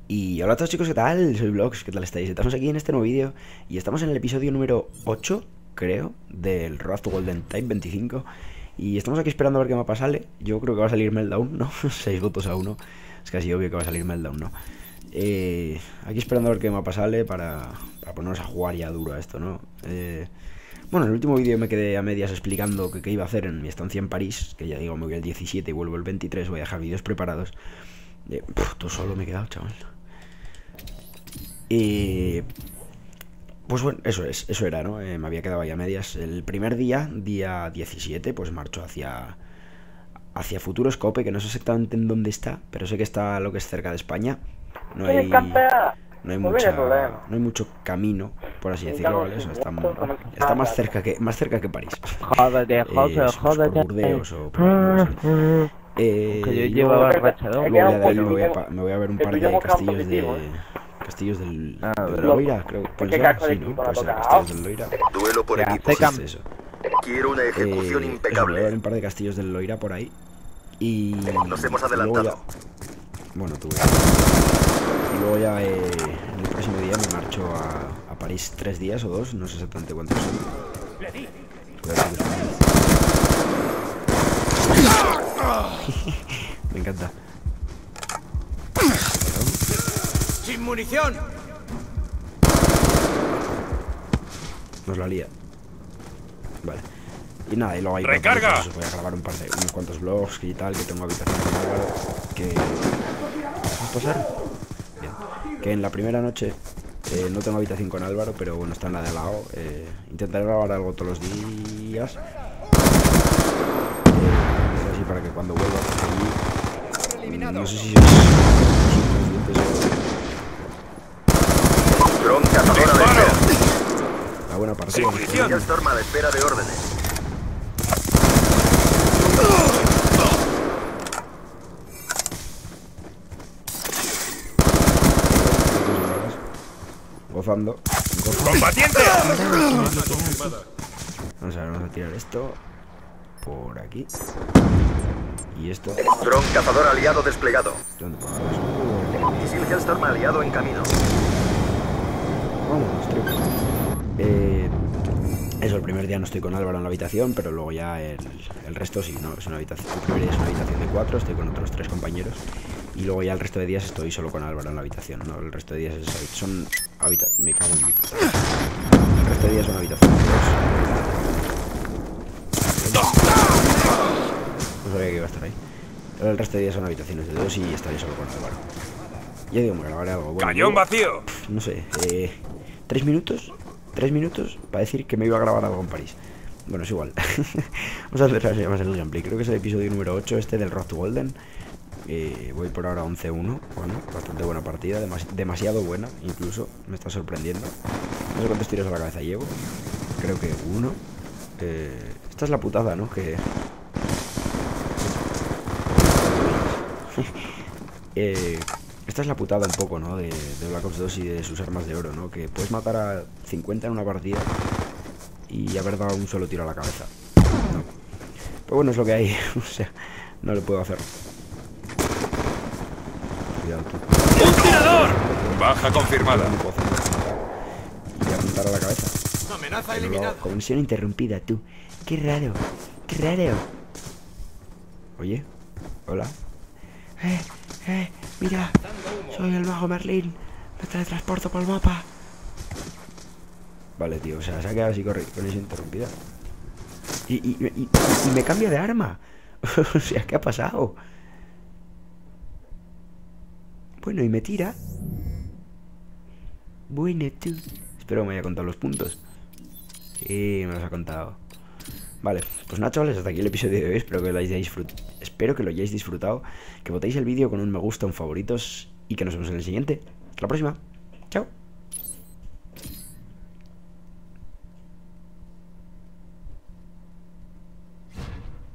Y hola a todos chicos, ¿qué tal? Soy Vlogs, ¿qué tal estáis? Estamos aquí en este nuevo vídeo y estamos en el episodio número 8, creo, del Road to Golden Type 25. Y estamos aquí esperando a ver qué mapa sale. Yo creo que va a salir Meltdown, ¿no? 6 votos a 1. Es casi obvio que va a salir Meltdown, ¿no? Aquí esperando a ver qué mapa sale para ponernos a jugar ya duro a esto, ¿no? Bueno, en el último vídeo me quedé a medias explicando qué iba a hacer en mi estancia en París, que ya digo, me voy el 17 y vuelvo el 23, voy a dejar vídeos preparados. Todo solo me he quedado, chaval. Y pues bueno, eso era, ¿no? Me había quedado ahí a medias. El primer día, día 17, pues marcho hacia Futuroscope, que no sé exactamente en dónde está, pero sé que está lo que es cerca de España. No hay mucho camino, por así decirlo, ¿vale? O sea, está más cerca que París. Jódete, Pues por Burdeos o por ahí, no sé. que yo Y llevaba rachadón. luego ya de ahí me voy a ver un par de castillos del Loira, creo que puede ser, sí, ¿no? Puede ser castillos del Loira. Duelo por equipos. Sí, eso. Quiero una ejecución Me voy a impecable. ver un par de castillos del Loira por ahí. Y Nos hemos luego adelantado. bueno, y luego ya en el próximo día me marcho a París 3 días o 2, no sé exactamente cuántos son. Me encanta. ¡Sin munición! Nos la lía. Vale. Y nada, y luego ahí ¡Recarga! pues, voy a grabar unos cuantos vlogs y tal, que tengo habitación con Álvaro. Que... ¿Vamos a pasar? Bien. Que en la primera noche no tengo habitación con Álvaro, pero bueno, está en la de al lado. Intentaré grabar algo todos los días. Así para que cuando vuelva allí... No sé si Dron cazador a la espera. la buena partida. Sin munición. Storm a la espera de órdenes. Gozando. ¡Combatiente! Vamos a tirar esto por aquí. Y esto. Dron cazador aliado desplegado. ¿Dónde ponemos? Misil Hellstorm aliado en camino. Vamos, triple. Eso, el primer día no estoy con Álvaro en la habitación, pero luego ya el resto sí, ¿no? Es una habitación. El primer día es una habitación de 4, estoy con otros 3 compañeros. Y luego ya el resto de días estoy solo con Álvaro en la habitación, ¿no? El resto de días son habitaciones. Me cago en mi puta. El resto de días son habitaciones de 2. No sabía que iba a estar ahí. Pero el resto de días son habitaciones de 2 y estaré solo con Álvaro. Ya digo, me grabaré algo. Bueno, ¡Cañón vacío! no sé, 3 minutos. 3 minutos para decir que me iba a grabar algo en París. Bueno, es igual. Vamos a hacer así más el gameplay. Creo que es el episodio número 8 este del Road to Golden. Voy por ahora 11-1. Bueno, bastante buena partida. Demasiado buena, incluso. Me está sorprendiendo. No sé cuántos tiros a la cabeza llevo. Creo que 1. Esta es la putada, ¿no? Que... esta es la putada un poco, ¿no? De Black Ops 2 y de sus armas de oro, ¿no? Que puedes matar a 50 en una partida y haber dado un solo tiro a la cabeza. No. Pero bueno, es lo que hay. O sea, no le puedo hacer. Cuidado tú. ¡Un tirador! Baja confirmada. No puedo hacer más que matar y apuntar a la cabeza. Amenaza eliminada. Conexión interrumpida, tú. Qué raro. Qué raro. Oye. Hola. Mira. Soy el mago Merlín. Me teletransporto por el mapa. Vale, tío. O sea, se ha quedado así conexión interrumpida. Y me cambia de arma. O sea, ¿qué ha pasado? Bueno, y me tira. Bueno, tú. Espero que me haya contado los puntos. Sí, me los ha contado. Vale, pues nada, chavales, hasta aquí el episodio de hoy. Espero que lo hayáis disfrutado. Que votéis el vídeo con un me gusta, un favoritos. Y que nos vemos en el siguiente. Hasta la próxima. Chao.